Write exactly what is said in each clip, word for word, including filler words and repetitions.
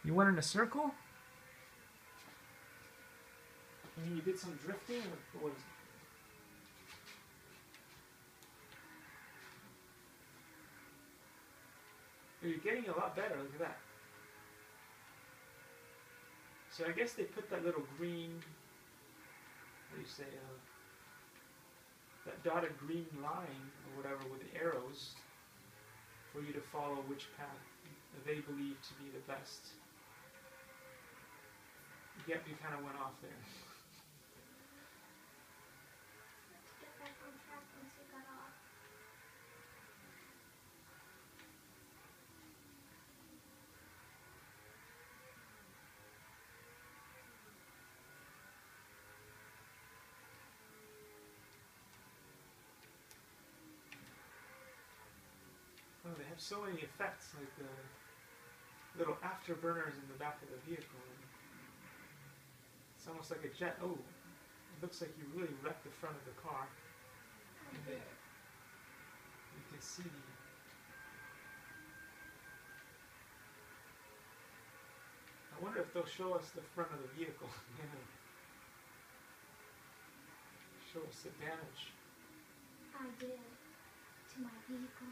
You went in a circle? I mean, you did some drifting, or what is it? You're getting a lot better, look at that. So I guess they put that little green, what do you say, uh, that dotted green line, or whatever, with the arrows, for you to follow which path they believe to be the best. Yep, you kind of went off there. Let's get back on track once we got off. Oh, they have so many effects, like the little afterburners in the back of the vehicle. It's almost like a jet. Oh, it looks like you really wrecked the front of the car. I did. You can see the... I wonder if they'll show us the front of the vehicle. Show us the damage. I did to my vehicle.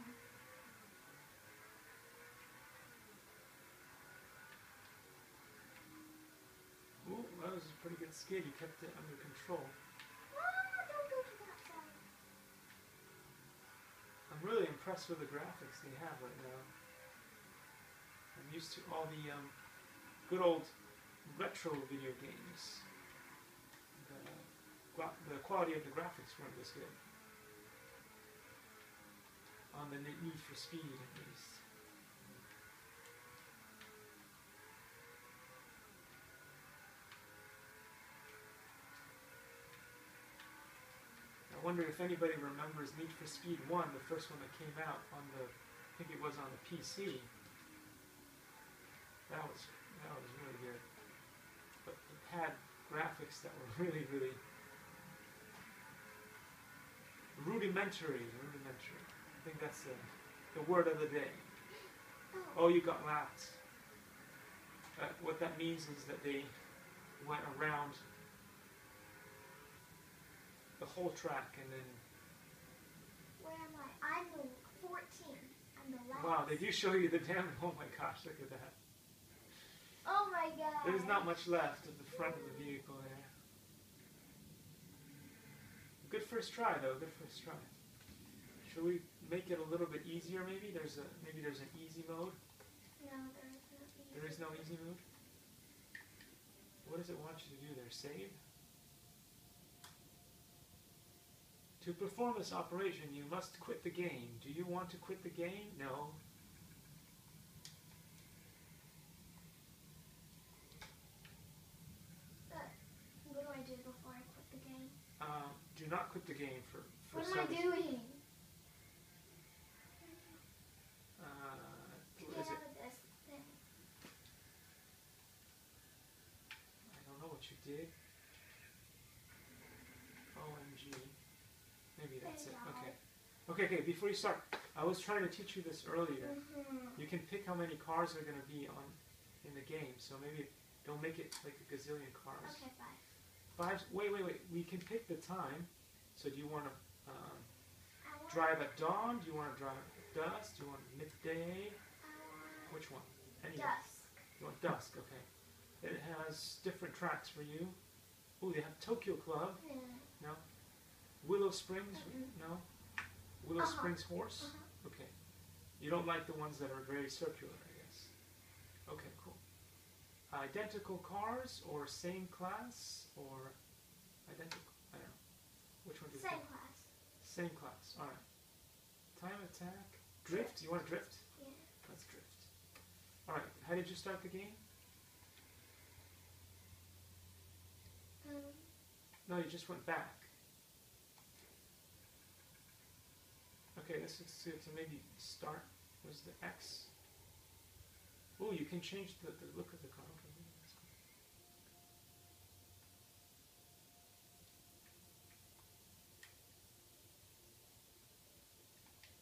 Ooh, that was a pretty good skid. You kept it under control. Ah, don't go to that side. I'm really impressed with the graphics they have right now. I'm used to all the um, good old retro video games. The, the quality of the graphics weren't this good. On the Need for Speed, at least. I wonder if anybody remembers Need for Speed one, the first one that came out on the, I think it was on the P C. That was that was really good. But it had graphics that were really, really rudimentary. Rudimentary. I think that's the, the word of the day. Oh, you got lapped. Uh, what that means is that they went around the whole track and then... Where am I? I'm the fourteen. I'm the last. Wow, they do show you the damn... Oh my gosh, look at that. Oh my god. There's not much left at the front of the vehicle there. Good first try though, good first try. Should we make it a little bit easier maybe? There's a maybe there's an easy mode. No, there is no easy. There is no easy mode? What does it want you to do there? Save? To perform this operation, you must quit the game. Do you want to quit the game? No. Uh, what do I do before I quit the game? Um, do not quit the game for, for What am I service. doing? Uh, To what get is out it? of this thing. I don't know what you did. O M G. Maybe that's it. Okay. Okay, okay, before you start, I was trying to teach you this earlier. Mm-hmm. You can pick how many cars are going to be on in the game. So maybe don't make it like a gazillion cars. Okay, five. Five. Wait, wait, wait. We can pick the time. So do you want to um, I want, drive at dawn? Do you want to drive at dusk? Do you want midday? I want Which one? Any dusk. You want dusk? Okay. It has different tracks for you. Oh, they have Tokyo Club. Yeah. No. Willow Springs. Mm-mm. No. Willow Uh-huh. Springs Horse. Uh-huh. Okay. You don't like the ones that are very circular, I guess. Okay, cool. Identical cars or same class or identical? I don't know. Which one do you Same think? class. Same class. All right. Time attack. Drift. You want to drift? Yeah. Let's drift. All right. How did you start the game? Um, No, you just went back. Okay, let's just see to maybe start. Was the X? Oh, you can change the, the look of the car. Okay, that's cool.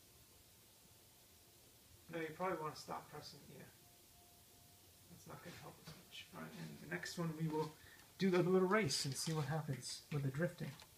No, you probably want to stop pressing. Yeah, that's not going to help. next one we will do the little race and see what happens with the drifting.